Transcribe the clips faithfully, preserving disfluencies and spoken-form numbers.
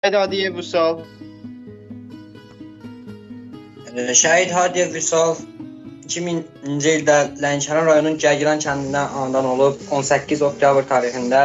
Hadiyev Vüsal. Şəhid Hadiyev Vüsal iki minci ildə Lənkəran rayonunun Gərgiran kəndindən anadan olub. on səkkiz oktyabr tarixində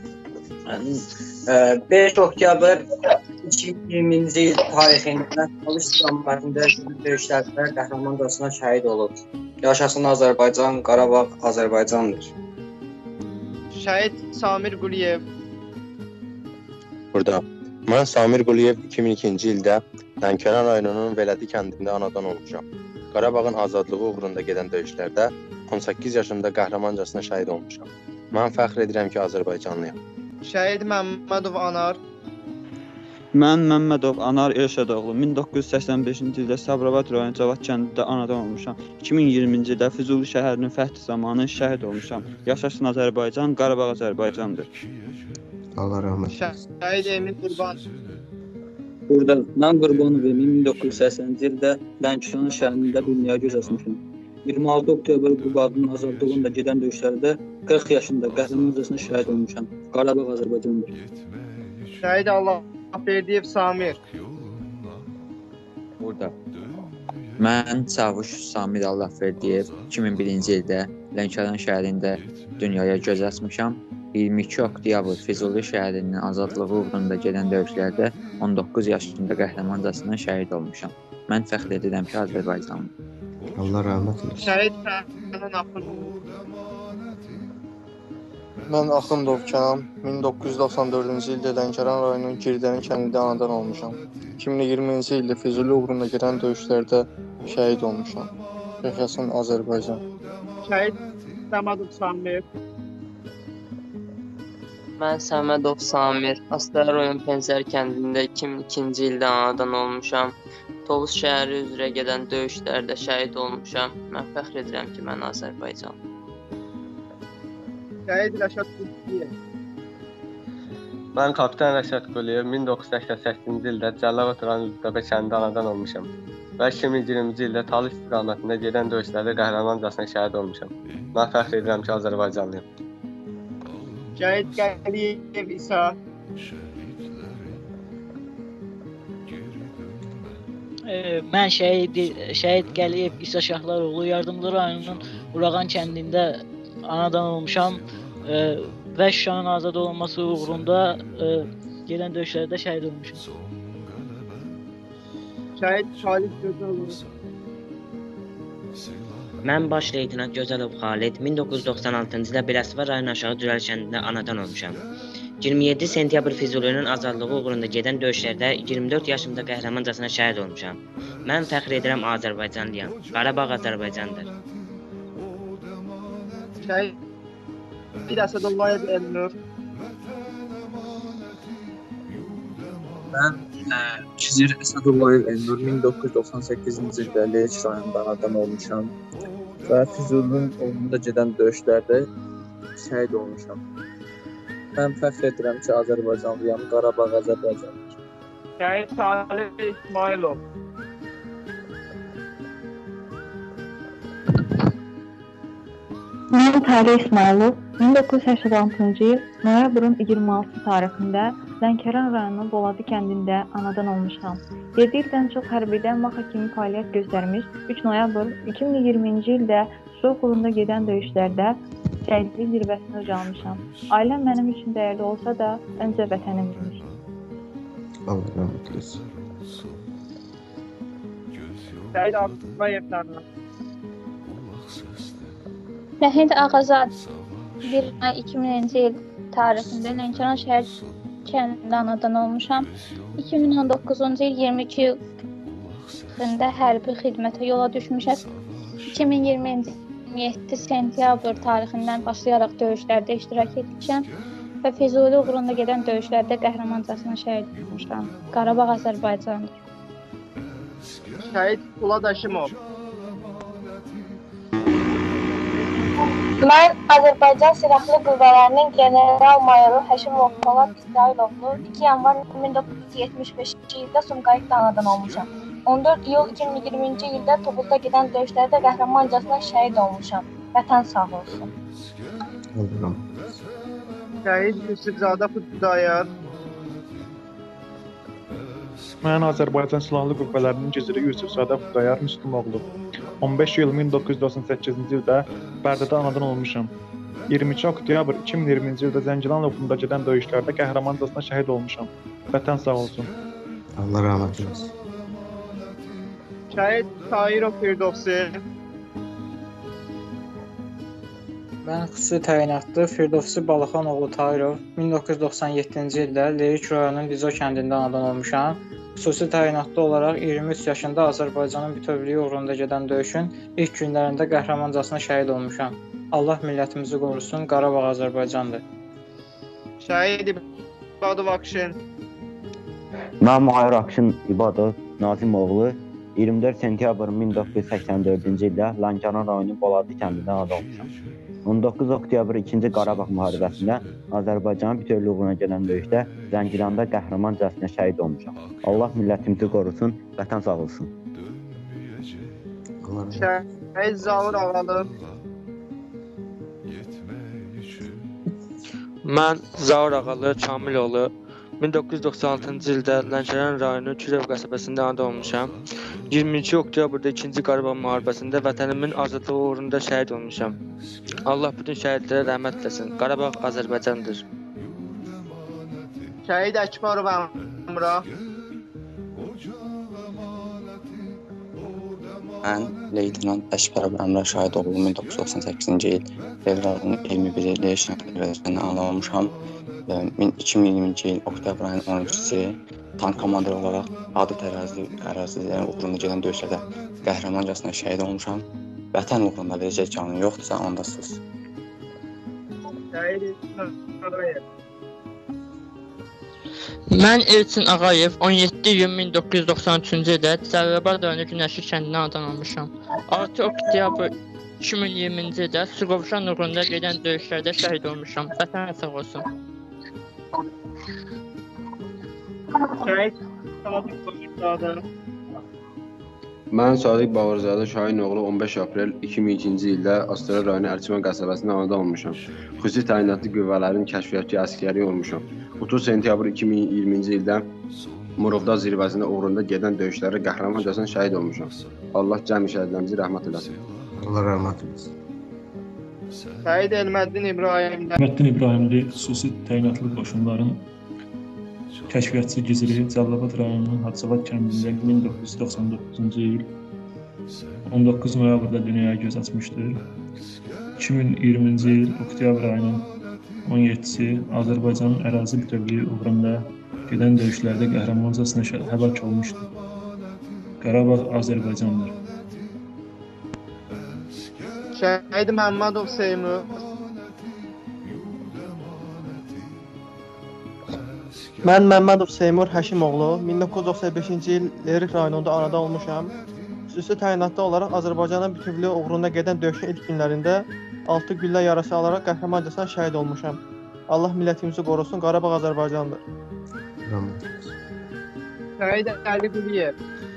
beş oktyabr iki min iyirminci il tarixində Talış istiqamətində döyüşlərdə qəhrəmancasına şəhid olub. Yaşasın Azərbaycan, Qarabağ Azərbaycandır. Şəhid Samir Quliyev. Burada. Mən Samir Quliyev iki min ikinci ildə Lənkəran rayonunun Vələdi kəndində anadan olmuşam. Qarabağın azadlığı uğrunda gedən döyüşlərdə on səkkiz yaşında qəhrəmancasına şəhid olmuşam. Mən fəxr edirəm ki, Azərbaycanlıyam. Şəhid Məmmədov Anar. Mən Məmmədov Anar Elşadoğlu min doqquz yüz səksən beşinci ildə Sabirabad rayonu Cavad kəndində anadan olmuşam. iki min iyirminci ildə Füzuli şəhərinin fəthi zamanı şəhid olmuşam. Yaşasın Azərbaycan, Qarabağ Azərbaycandır. Allah rəhmət eylesin. Şəhid Emin Qurban. Burada mən Qurbanov Emin min doqquz yüz səksəninci ildə Lənkəran şəhərində dünyaya göz açmışam. iyirmi altı oktyabr Qubadının azadlığında gedən döyüşlərdə qırx yaşında qəhrəmancasına şəhid olmuşam. Qarabağ Azərbaycandır. Şəhid Allahverdiyev Samir. Burada. Mən Çavuş Samir Allahverdiyev iki min birinci ildə Lənkəran şəhərində dünyaya göz açmışam. iyirmi iki oktyabr Füzuli şəhərinin azadlığı uğrunda gedən döyüşlərdə on doqquz yaşında qəhrəmancasına şəhid olmuşam. Mən fəxr edirəm ki, Azərbaycanlıyam. Allah rəhmət eylesin. Şəhid Fərman Axundov. Mən Axundov Kənan min doqquz yüz doxsan dördüncü ildə Lənkəran rayonunun Girdəni kəndində anadan olmuşam. iki min iyirminci ildə Füzuli uğrunda gedən döyüşlərdə şəhid olmuşam. Yaşasın Azərbaycan. Şəhid Səmədov Samir. Mən Səmədov Samir, Astara rayon Pəncər kəndində iki min ikinci ildə anadan olmuşam. Tovuz şəhəri üzrə gedən döyüşlərdə şəhid olmuşam. Mən fəxr edirəm ki, mən Azərbaycanlıyam. Şəhid Rəşad Quliyev. Mən kapitan Rəşad Quliyev min doqquz yüz səksən səkkizinci ildə Cəlilabad rayon Üzbəbə kəndində anadan olmuşam. Və iki min iyirminci ildə Talış istiqamətində gedən döyüşlərdə qəhrəmancasına şəhid olmuşam. Mən fəxr edirəm ki, Azərbaycanlıyam. Şəhid Qəliyev İsa. Mən şəhid şəhid Qəliyev İsa Şahlıoğlu Yardımlı rayonunun Urağan kəndində anadan olmuşam və Şuşanın azad olunması uğrunda gedən döyüşlərdə şəhid olmuşam. Şəhid Xalid Gözəlov. Mən baş leytenant Gözəlov Xalid min doqquz yüz doxsan altıncı ildə Biləsuvar rayonu Aşağı Cürəl kəndində anadan olmuşam. iyirmi yeddi sentyabr Füzulinin azadlığı uğrunda gedən döyüşlərdə iyirmi dörd yaşımda qəhrəmancasına şəhid olmuşam. Mən fəxr edirəm Azərbaycanlıyam. Qarabağ Azərbaycandır. Şəhid Əsədullayev Elnur. Mən Kizir Əsədullayev Elnur min doqquz yüz doxsan səkkizinci ildə Leç rayonunda anadan olmuşam və Füzulinin uğrunda gedən döyüşlərdə şəhid olmuşam. Mən fəxr edirəm ki, Azərbaycanlıyam, Qarabağ Azərbaycandır. Şəhid Salih İsmailov. Mən Talih İsmailov min doqquz yüz səksən altıncı il noyabrın iyirmi altısı tarixində Lənkəran rayonunun Boladi kəndində anadan olmuşam. yeddi ildən çox hərbidə maxa kimi fəaliyyət göstərmiş, üç noyabr iki min iyirminci ildə Şuşa uğrunda gedən döyüşlərdə şəhidlik zirvəsini ucalmışam. Ailəm mənim üçün dəyərli olsa da, öncə vətənimdir. Allah rəhmət eylesin. Şəhid Ağazadev Sərnar. Şəhid Ağazad bir may iki minci il tarixində Lənkəran şəhər kəndində anadan olmuşam. iki min on doqquzuncu il iyirmi iki ilində hərbi xidmətə yola düşmüşəm. iki min iyirminci iyirmi yeddi sentyabr tarixindən başlayaraq döyüşlərdə iştirak etmişəm və Füzuli uğrunda gedən döyüşlərdə qəhrəmancasına şəhid olmuşam. Qarabağ Azərbaycandır. Şəhid Polad Həşimov. Mən Azərbaycan Silahlı Qüvvələrinin general-mayoru Həşimov Polad İsrailoğlu iki yanvar min doqquz yüz yetmiş beşinci ildə Sumqayıtda anadan olmuşam. on dörd iyul iki min iyirminci ildə Tovuzda gedən döyüşlərdə qəhrəmancasına şəhid olmuşam. Vətən sağ olsun. Şəhid Yusufzadə Xudayar. Mən Azərbaycan Silahlı Qüvvələrinin giziri Yusif Sadaq Xudayar Müslümoğlu. on beş iyul min doqquz yüz doxsan səkkizinci ildə Bərdədə anadan olmuşam. iyirmi iki oktyabr iki min iyirminci ildə Zəngilan uğrunda gedən döyüşlərdə qəhrəmancasına şəhid olmuşam. Vətən sağ olsun. Allah rəhmət eləsin. Şəhid Tahirov Firdovsi. Mən xüsusi təyinatlı Firdovsi Balaxanoğlu Tahirov min doqquz yüz doxsan yeddinci ildə Lerik rayonunun Lizo kəndində anadan olmuşam. Xüsusi təyinatlı olaraq iyirmi üç yaşında Azərbaycanın bütövlüyü uğrunda gedən döyüşün ilk günlərində qəhrəmancasına şəhid olmuşam. Allah millətimizi qorusun, Qarabağ Azərbaycandır. Şəhid İbadov Akşin. Mən Mahir Akşin İbadov Nazimoğlu iyirmi dörd sentyabr min doqquz yüz səksən dördüncü ildə Lənkəran rayonu Boladi kəndində anadan olmuşam. on doqquz oktyabr ikinci Qarabağ müharibəsində Azərbaycanın bütövlüyü uğruna gedən döyüşdə Zəngilanda qəhrəmancasına şəhid olmuşam. Allah millətimizi qorusun, vətən sağ olsun. Şəhid Zavur Ağalı. Mən Zavur Ağalı Kamiloğlu min doqquz yüz doxsan altıncı ildə Lənkəran rayonu Kürəv qəsəbəsində anadan olmuşam. iyirmi iki oktyabrda ikinci Qarabağ müharibəsində vətənimin azadlığı uğrunda şəhid olmuşam. Allah bütün şəhidlərə rəhmət eləsin. Qarabağ Azərbaycandır. Şəhid Əkbarov Əmrah. Mən Leytenant Əkbarov Əmrah Şahidoğlu min doqquz yüz doxsan səkkizinci il fevralın iyirmi biri şəhidlərindən anadan olmuşam. iki min iyirminci il oktyabr ayının on üçüsü tank komandir olaraq adi ərazi ərazilərin uğrunda gedən döyüşlərdə qəhrəmancasına şəhid olmuşam. Vətən uğrunda verəcək canım yoxdursa onda sus. Mən Elçin Ağayev on yeddi iyun min doqquz yüz doxsan üçüncü ildə Cəlilabad rayonu Günəşli kəndində anadan olmuşam. altı oktyabr iki min iyirminci ildə Suqovuşan uğrunda gedən döyüşlərdə şəhid olmuşam. Vətən sağ olsun. Şəhid Sadiq Bağırzadə. Mən Sadiq Bağırzadə Şahin oğlu on beş aprel iki min ikinci ildə Astara rayonu Ərçiman qəsəbəsində anadan olmuşam. Xüsusi təyinatlı qüvvələrin kəşfiyyatçı əsgəri olmuşam. otuz sentyabr iki min iyirminci ildə Murovdağ zirvəsində uğrunda gedən döyüşlərdə qəhrəmancasına şəhid olmuşam. Allah cəmi şəhidlərimizi rəhmət eləsin. Allah rəhmət eləsin. Şəhid Elməddin İbrahimli. Elməddin İbrahimli xüsusi təyinatlı qoşunların kəşfiyyatçı giziri Cəlilabad rayonunun Hacıvat kəndində min doqquz yüz doxsan doqquzuncu il on doqquz noyabrda dünyaya göz açmışdır. iki min iyirminci il oktyabr ayının on yeddisi Azərbaycanın ərazi bütövlüyü uğrunda gedən döyüşlərdə qəhrəmancasına həlak olmuşdur. Qarabağ Azərbaycandır. Şəhid Məmmədov Seymur. Mən Məmmədov Seymur Həşimoğlu min doqquz yüz doxsan beşinci il Lerik rayonunda anadan olmuşam. Xüsusi təyinatlı olaraq Azərbaycanın bütövlüyü uğrunda gedən döyüşün ilk günlərində altı güllə yarası alaraq qəhrəmancasına şəhid olmuşam. Allah millətimizi qorusun, Qarabağ Azərbaycandır. Şəhid Əli Quliyev.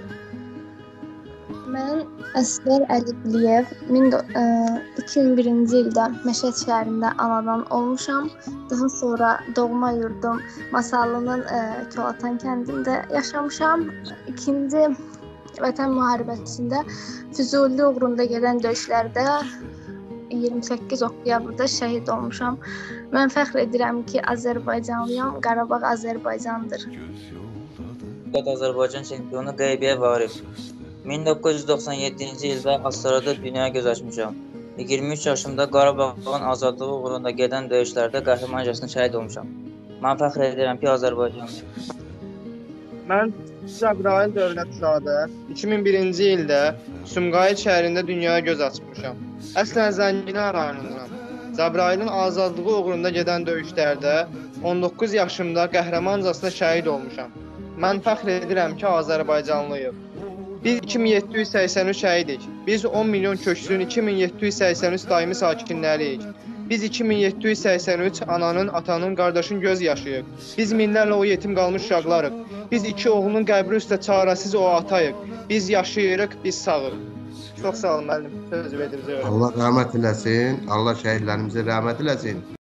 Mən Əsgər Əli Quliyev iki min birinci ildə Məşəd şəhərində anadan olmuşam. Daha sonra doğma yurdum Masallı'nın Kolatan kəndində yaşamışam. İkinci Vətən müharibəsində Füzuli uğrunda gedən döyüşlərdə iyirmi səkkiz oktyabrda şəhid olmuşam. Mən fəxr edirəm ki, Azərbaycanlıyam, Qarabağ Azərbaycandır. Azərbaycan çempionu Qeybiyə Varif. min doqquz yüz doxsan yeddinci ildə Astarada dünyaya göz açmışam. iyirmi üç yaşımda Qarabağın azadlığı uğrunda gedən döyüşlərdə qəhrəmancasına şəhid olmuşam. Mən fəxr edirəm ki, Azərbaycanlıyam. Mən Cəbrayil Dövlətzadə iki min birinci ildə Sumqayıt şəhərində dünyaya göz açmışam. Əslən Zəngilan rayonundan. Cəbrailin azadlığı uğrunda gedən döyüşlərdə on doqquz yaşımda qəhrəmancasına şəhid olmuşam. Mən fəxr edirəm ki, Azərbaycanlıyıq. Biz iki min yeddi yüz səksən üç şəhidik. Biz on milyon köçsün iki min yeddi yüz səksən üç daimi sakinləriyik. Biz iki min yeddi yüz səksən üç ananın, atanın, qardaşın göz yaşıyıq. Biz minlərlə o yetim qalmış uşaqlarıq. Biz iki oğlunun qəbri üstə çarəsiz o atayıq. Biz yaşayırıq, biz sağıq. Çox sağ olun müəllim, söz verdiniz. Allah rəhmət eləsin, Allah şəhidlərimizə rəhmət eləsin.